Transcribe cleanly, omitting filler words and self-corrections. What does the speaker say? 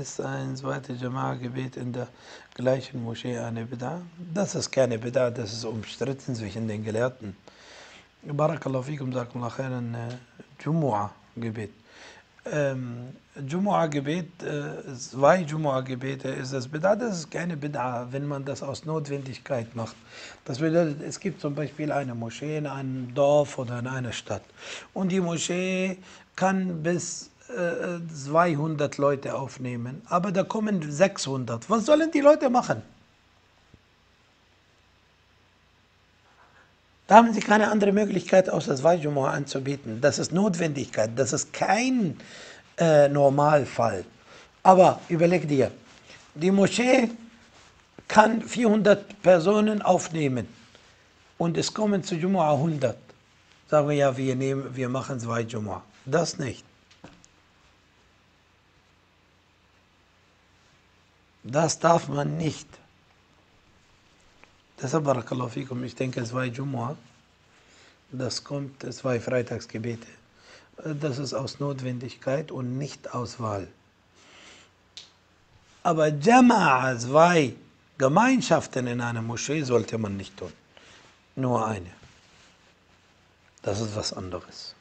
Ist ein zweites Jama'a-Gebet in der gleichen Moschee eine Bid'a? Das ist keine Bid'a, das ist umstritten zwischen den Gelehrten. Barakallahu fikum, Jazakumullah khairan, Jumu'a-Gebet. Jumu'a-Gebet, zwei Jumu'a-Gebete ist das Bid'a, das ist keine Bid'a, wenn man das aus Notwendigkeit macht. Das bedeutet, es gibt zum Beispiel eine Moschee in einem Dorf oder in einer Stadt und die Moschee kann bis 200 Leute aufnehmen, aber da kommen 600. Was sollen die Leute machen? Da haben sie keine andere Möglichkeit, außer zwei Jumu'ah anzubieten. Das ist Notwendigkeit, das ist kein Normalfall. Aber überleg dir, die Moschee kann 400 Personen aufnehmen und es kommen zu Jumu'ah 100. Sagen wir ja, wir machen zwei Jumu'ah. Das nicht. Das darf man nicht. Deshalb, Barakallahu fikum, ich denke, zwei Jumu'ah, das kommt, zwei Freitagsgebete. Das ist aus Notwendigkeit und nicht aus Wahl. Aber Jama'a, zwei Gemeinschaften in einer Moschee, sollte man nicht tun. Nur eine. Das ist was anderes.